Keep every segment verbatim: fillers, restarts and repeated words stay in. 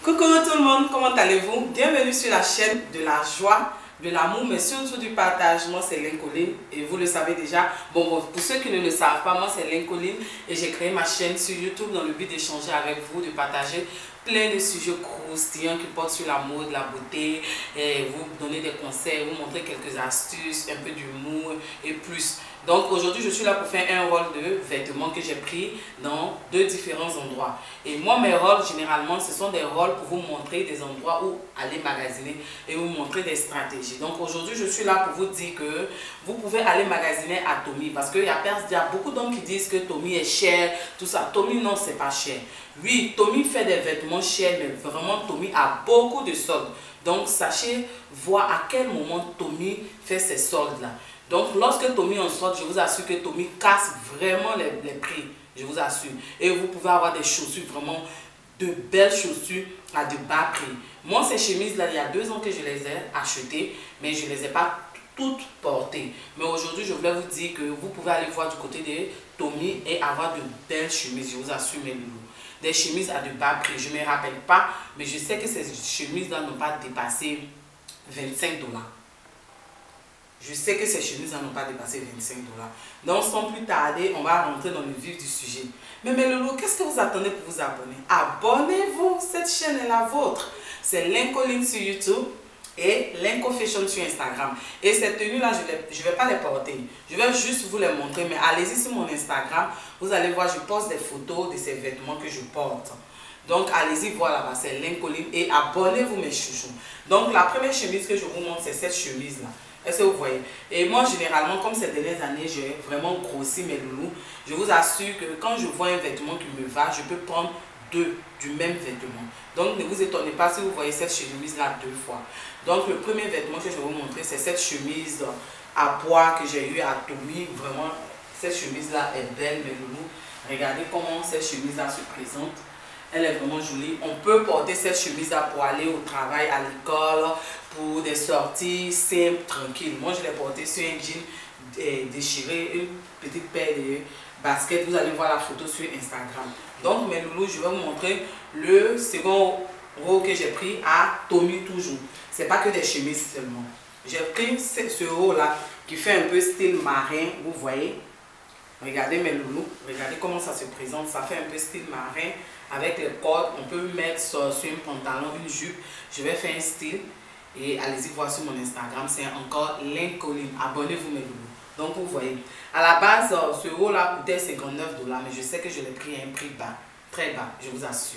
Coucou tout le monde, comment allez-vous? Bienvenue sur la chaîne de la joie, de l'amour, mais surtout du partage. Moi c'est Lincoln et vous le savez déjà. Bon, bon pour ceux qui ne le savent pas, moi c'est Lincoln et j'ai créé ma chaîne sur YouTube dans le but d'échanger avec vous, de partager plein de sujets croustillants qui portent sur la mode, la beauté, et vous donner des conseils, vous montrer quelques astuces, un peu d'humour et plus. Donc aujourd'hui je suis là pour faire un rôle de vêtements que j'ai pris dans deux différents endroits. Et moi mes rôles généralement ce sont des rôles pour vous montrer des endroits où aller magasiner et vous montrer des stratégies. Donc aujourd'hui je suis là pour vous dire que vous pouvez aller magasiner à Tommy parce qu'il y, y a beaucoup d'hommes qui disent que Tommy est cher, tout ça. Tommy non, c'est pas cher. Oui, Tommy fait des vêtements chers, mais vraiment Tommy a beaucoup de soldes. Donc sachez voir à quel moment Tommy fait ces soldes là. Donc lorsque Tommy en solde, je vous assure que Tommy casse vraiment les, les prix, je vous assure. Et vous pouvez avoir des chaussures, vraiment de belles chaussures à de bas prix. Moi ces chemises là, il y a deux ans que je les ai achetées, mais je ne les ai pas toutes portées. Mais aujourd'hui je voulais vous dire que vous pouvez aller voir du côté de Tommy et avoir de belles chemises, je vous assure mes loulous. Des chemises à de bas prix, je ne me rappelle pas, mais je sais que ces chemises là n'ont pas dépassé vingt-cinq dollars. Je sais que ces chemises n'ont pas dépassé vingt-cinq dollars. Donc sans plus tarder, on va rentrer dans le vif du sujet. Mais mes loulous, qu'est-ce que vous attendez pour vous abonner? Abonnez-vous, cette chaîne est la vôtre. C'est Lincoln sur YouTube et Lincoln Fashion sur Instagram. Et cette tenue là, je ne vais pas les porter. Je vais juste vous les montrer. Mais allez-y sur mon Instagram, vous allez voir, je poste des photos de ces vêtements que je porte. Donc allez-y voir là-bas, c'est Lincoln et abonnez-vous mes chouchous. Donc la première chemise que je vous montre, c'est cette chemise là. Est-ce que vous voyez? Et moi, généralement, comme ces dernières années, j'ai vraiment grossi mes loulous. Je vous assure que quand je vois un vêtement qui me va, je peux prendre deux du même vêtement. Donc, ne vous étonnez pas si vous voyez cette chemise-là deux fois. Donc, le premier vêtement que je vais vous montrer, c'est cette chemise à pois que j'ai eu à Tommy. Vraiment, cette chemise-là est belle, mes loulous. Regardez comment cette chemise-là se présente. Elle est vraiment jolie. On peut porter cette chemise-là pour aller au travail, à l'école, pour des sorties simples, tranquilles. Moi, je l'ai portée sur un jean eh, déchiré, une petite paire de baskets. Vous allez voir la photo sur Instagram. Donc, mes loulous, je vais vous montrer le second haut que j'ai pris à Tommy toujours. Ce n'est pas que des chemises seulement. J'ai pris ce, ce haut-là qui fait un peu style marin, vous voyez. Regardez mes loulous, regardez comment ça se présente. Ça fait un peu style marin avec les cordes. On peut mettre sur, sur un pantalon, une jupe. Je vais faire un style. Et allez-y voir sur mon Instagram. C'est encore Lincoln. Abonnez-vous mes loulous. Donc vous voyez. À la base, ce haut-là coûtait cinquante-neuf dollars. Mais je sais que je l'ai pris à un prix bas. Très bas, je vous assure.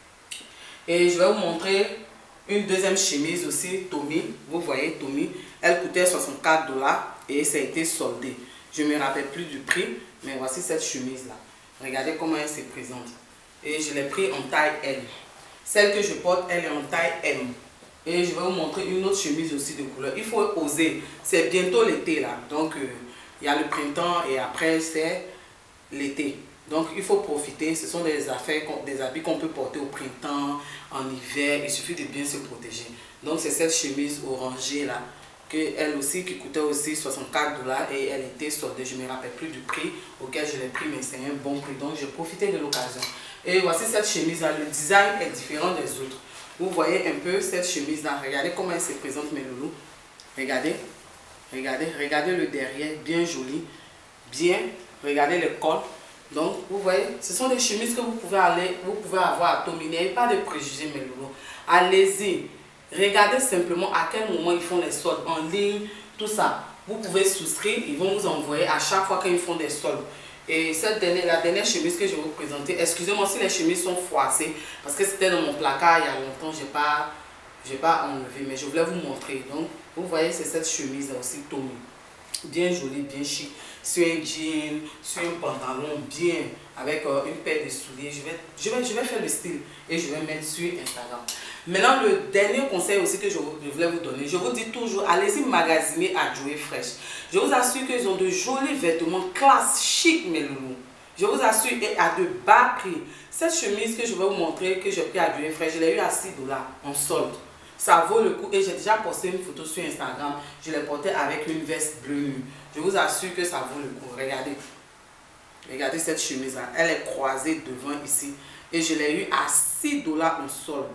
Et je vais vous montrer une deuxième chemise aussi, Tommy. Vous voyez, Tommy. Elle coûtait soixante-quatre dollars. Et ça a été soldé. Je ne me rappelle plus du prix. Mais voici cette chemise-là. Regardez comment elle se présente. Et je l'ai pris en taille L. Celle que je porte, elle est en taille M. Et je vais vous montrer une autre chemise aussi de couleur. Il faut oser. C'est bientôt l'été là. Donc, euh, il y a le printemps et après, c'est l'été. Donc, il faut profiter. Ce sont des affaires, des habits qu'on peut porter au printemps, en hiver. Il suffit de bien se protéger. Donc, c'est cette chemise orangée là. Que elle aussi, qui coûtait aussi soixante-quatre dollars et elle était soldée. Je ne me rappelle plus du prix auquel je l'ai pris, mais c'est un bon prix. Donc, j'ai profité de l'occasion. Et voici cette chemise-là. Le design est différent des autres. Vous voyez un peu cette chemise-là. Regardez comment elle se présente, mes loulous. Regardez. Regardez. Regardez le derrière. Bien joli. Bien. Regardez le col. Donc, vous voyez, ce sont des chemises que vous pouvez aller, vous pouvez avoir à Tommy. N'ayez pas de préjugés, mes loulous. Allez-y. Regardez simplement à quel moment ils font les soldes en ligne, tout ça. Vous pouvez souscrire, ils vont vous envoyer à chaque fois qu'ils font des soldes. Et cette dernière, la dernière chemise que je vais vous présenter, excusez-moi si les chemises sont froissées, parce que c'était dans mon placard il y a longtemps, je n'ai pas, j'ai pas enlevé, mais je voulais vous montrer. Donc, vous voyez, c'est cette chemise-là aussi, Tommy. Bien jolie, bien chic, sur un jean, sur un pantalon, bien, avec euh, une paire de souliers. Je vais, je, vais, je vais faire le style et je vais mettre sur Instagram. Maintenant, le dernier conseil aussi que je, je voulais vous donner, je vous dis toujours, allez-y magasiner à Joey Fresh. Je vous assure qu'ils ont de jolis vêtements, classe, chic, mes loulous. Je vous assure, et à de bas prix. Cette chemise que je vais vous montrer, que j'ai pris à Joey Fresh, je l'ai eu à six dollars en solde. Ça vaut le coup et j'ai déjà posté une photo sur Instagram. Je l'ai portée avec une veste bleue. Je vous assure que ça vaut le coup. Regardez. Regardez cette chemise là. Elle est croisée devant ici. Et je l'ai eu à six dollars en solde.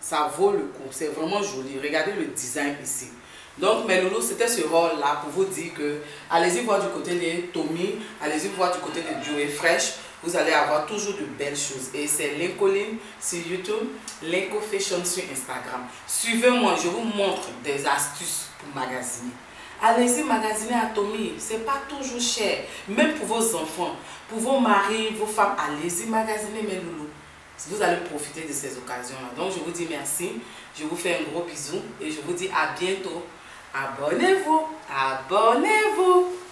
Ça vaut le coup. C'est vraiment joli. Regardez le design ici. Donc, mes loulous, c'était ce rôle-là pour vous dire que allez-y voir du côté de Tommy, allez-y voir du côté de Joey Fresh. Vous allez avoir toujours de belles choses. Et c'est Lincoln sur YouTube, Linko Fashion sur Instagram. Suivez-moi, je vous montre des astuces pour magasiner. Allez-y magasiner à Tommy, c'est pas toujours cher. Même pour vos enfants, pour vos maris, vos femmes, allez-y magasiner mes loulous. Vous allez profiter de ces occasions-là. Donc, je vous dis merci. Je vous fais un gros bisou et je vous dis à bientôt. Abonnez-vous. Abonnez-vous.